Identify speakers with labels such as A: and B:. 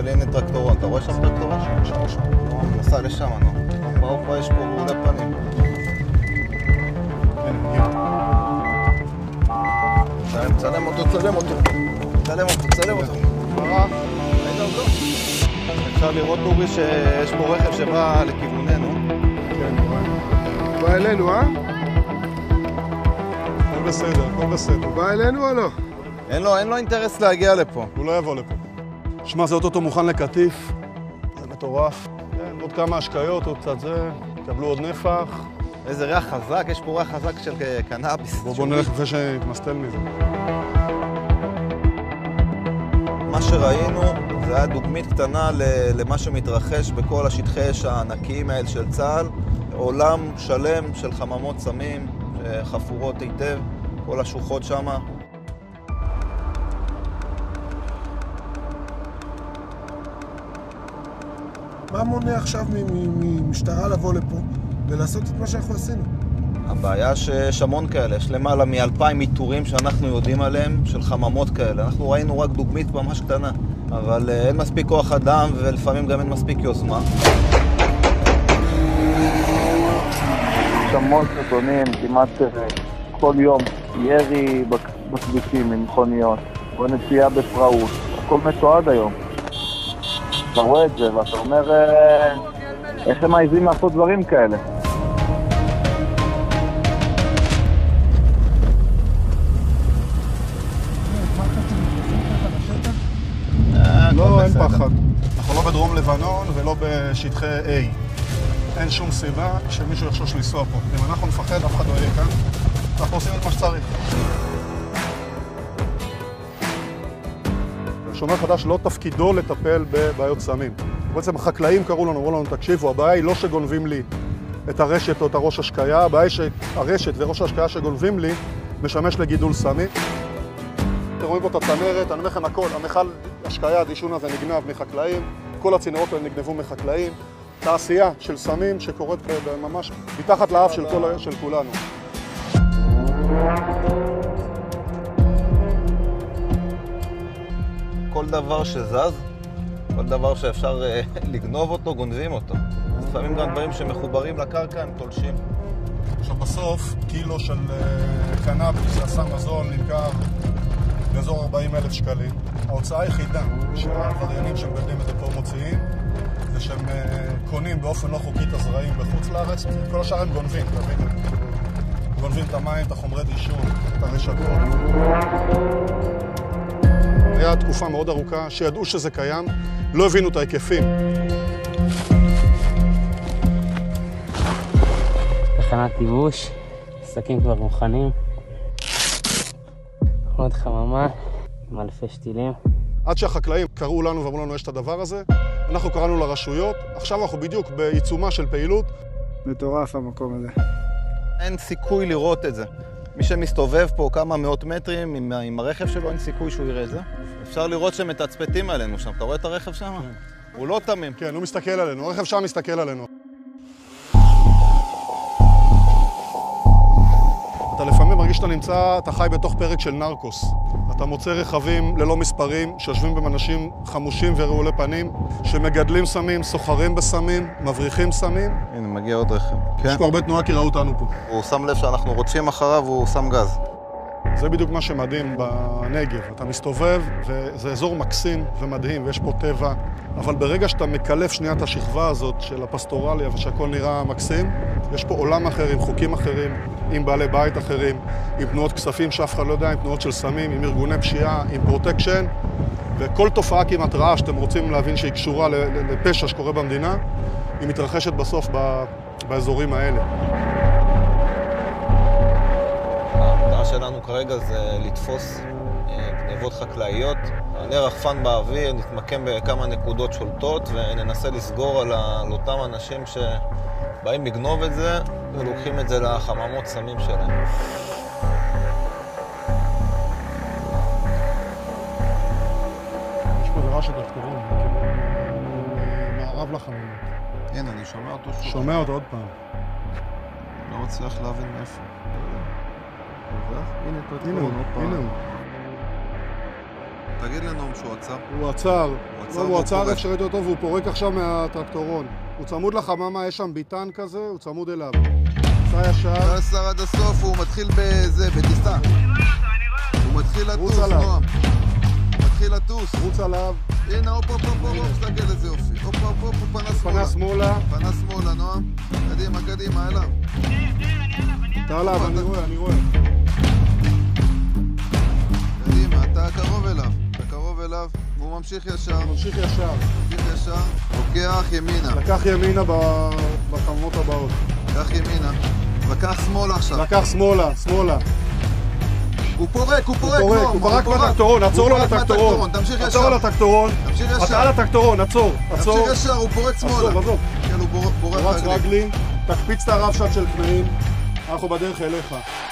A: של הנה טרקטורון, אתה רואה שם טרקטורון? שם. נסע לשם, נו. באופה יש פה רעולי פנים. צלם אותו.
B: מה?
A: ראית אותו? אפשר לראות אורי שיש פה רכב שבא לכיווננו.
B: כן, בא אלינו, הכל בסדר. בא אלינו או לא?
A: אין לו אינטרס להגיע לפה.
B: הוא לא יבוא לפה. שמע, זה אוטוטו מוכן לקטיף. זה מטורף. כן, עוד כמה השקיות, עוד קצת זה. קבלו עוד נפח.
A: איזה ריח חזק, יש פה ריח חזק של קנאביס.
B: בוא נלך לפני שנתמסטל מזה.
A: מה שראינו זה היה דוגמית קטנה למה שמתרחש בכל השטחי אש הענקיים האלה של צה"ל. עולם שלם של חממות סמים, חפורות היטב, כל השוחות שם.
C: מה מונע עכשיו ממשטרה לבוא לפה ולעשות את מה שאנחנו עשינו?
A: הבעיה שיש המון כאלה, יש למעלה מ2,000 איתורים שאנחנו יודעים עליהם, של חממות כאלה. אנחנו ראינו רק דוגמית ממש קטנה, אבל אין מספיק כוח אדם ולפעמים גם אין מספיק יוזמה.
D: יש המון סרטונים, כמעט כל יום, ירי בכבישים עם מכוניות, או נסיעה בפראות, הכל מתועד היום. אתה רואה את זה ואתה אומר, איך הם מעיזים לעשות דברים כאלה?
B: לא, אין פחד. אנחנו לא בדרום לבנון ולא בשטחי A. אין שום סיבה שמישהו יחשוש לנסוע פה. אם אנחנו נפחד, אף אחד לא יהיה כאן. אנחנו עושים את מה שצריך. שומר חדש לא תפקידו לטפל בבעיות סמים. בעצם החקלאים קראו לנו, אמרו לנו, תקשיבו, הבעיה היא לא שגונבים לי את הרשת או את הראש השקיה, הבעיה היא שהרשת וראש השקיה שגונבים לי משמש לגידול סמי. אתם רואים פה את הצנרת, אני אומר לכם הכל, המכל השקיה, הדישון הזה נגנב מחקלאים, כל הצינורות האלה נגנבו מחקלאים, תעשייה של סמים שקורית ממש מתחת לאף של כולנו.
A: כל דבר שזז, כל דבר שאפשר לגנוב אותו, גונבים אותו. לפעמים גם דברים שמחוברים לקרקע הם תולשים.
B: עכשיו בסוף, קילו של קנאביס, הסם הזול, נמכר באזור 40,000 שקלים. ההוצאה היחידה שהעבריינים שמגדלים את זה פה מוציאים, זה שהם קונים באופן לא חוקי את הזרעים בחוץ לארץ, כל השאר הם גונבים, תבינו. גונבים את המים, את החומרי דישון, את הרשתות. היה תקופה מאוד ארוכה שידעו שזה קיים, לא הבינו את ההיקפים.
E: תחנת ייבוש, שקים כבר מוכנים. עוד חממה עם אלפי שתילים.
B: עד שהחקלאים קראו לנו ואמרו לנו יש את הדבר הזה, אנחנו קראנו לרשויות, עכשיו אנחנו בדיוק בעיצומה של פעילות.
C: מטורף המקום הזה.
A: אין סיכוי לראות את זה. מי שמסתובב פה כמה מאות מטרים עם הרכב שלו, אין סיכוי שהוא יראה את זה. אפשר לראות שמתצפתים עלינו שם. אתה רואה את הרכב שם? כן. הוא לא תמים.
B: כן, הוא מסתכל עלינו. הרכב שם מסתכל עלינו. אתה לפעמים מרגיש שאתה נמצא, אתה חי בתוך פרק של נרקוס. אתה מוצא רכבים ללא מספרים, שיושבים עם אנשים חמושים ורעולי פנים, שמגדלים סמים, סוחרים בסמים, מבריחים סמים.
A: הנה, מגיע עוד רכב.
B: יש פה הרבה תנועה כי ראו אותנו פה.
A: הוא שם לב שאנחנו רודפים אחריו והוא שם גז.
B: זה בדיוק מה שמדהים בנגב. אתה מסתובב וזה אזור מקסים ומדהים ויש פה טבע, אבל ברגע שאתה מקלף שנייה את השכבה הזאת של הפסטורליה ושהכל נראה מקסים, יש פה עולם אחר עם חוקים אחרים, עם בעלי בית אחרים, עם תנועות כספים שאף אחד לא יודע, עם תנועות של סמים, עם ארגוני פשיעה, עם פרוטקשן, וכל תופעה כמעט רעה שאתם רוצים להבין שהיא קשורה לפשע שקורה במדינה, היא מתרחשת בסוף באזורים האלה.
A: המטרה שלנו כרגע זה לתפוס גנבות חקלאיות. נעלה רחפן באוויר, נתמקם בכמה נקודות שולטות וננסה לסגור על אותם אנשים שבאים לגנוב את זה ולוקחים את זה לחממות סמים שלהם.
B: יש פה דבר של דוקטורון, מערב לחממות.
A: כן, אני שומע אותו שוב.
B: שומע אותו עוד פעם.
A: לא מצליח להבין מאיפה.
B: הנה הוא.
A: תגיד לנועם שהוא עצר.
B: הוא עצר. הוא עצר
A: פורק.
B: איך שראיתי אותו והוא פורק עכשיו מהטרקטורון. הוא צמוד לחממה, יש שם ביטן כזה, הוא צמוד אליו. סע ישר.
A: ישר עד הסוף, הוא מתחיל בזה, בטיסה. הוא מתחיל לטוס,
B: עליו.
A: נועם. הוא מתחיל לטוס.
B: רוץ עליו.
A: הנה, הופ, תסתכל איזה יופי. הופ, הוא פנה שמאלה. פנה שמאלה, נועם. קדימה, אליו.
B: אתה עליו, אני רואה.
A: קדימה, אתה קרוב אליו, והוא ממשיך ישר. לוקח ימינה.
B: לקח ימינה בחממות הבאות.
A: לקח ימינה. לקח שמאלה עכשיו.
B: לקח שמאלה.
A: הוא פורק,
B: הוא פרק בטרקטורון, עצור לו לטרקטורון.
A: תמשיך ישר.
B: עצור לטרקטורון. אתה על הטרקטורון, עצור.
A: תמשיך ישר, הוא פורק שמאלה.
B: עזוב.
A: כן, הוא בורח
B: רץ רגלי, תקפיץ את הרב שט של פנאים, אנחנו בדרך אליך.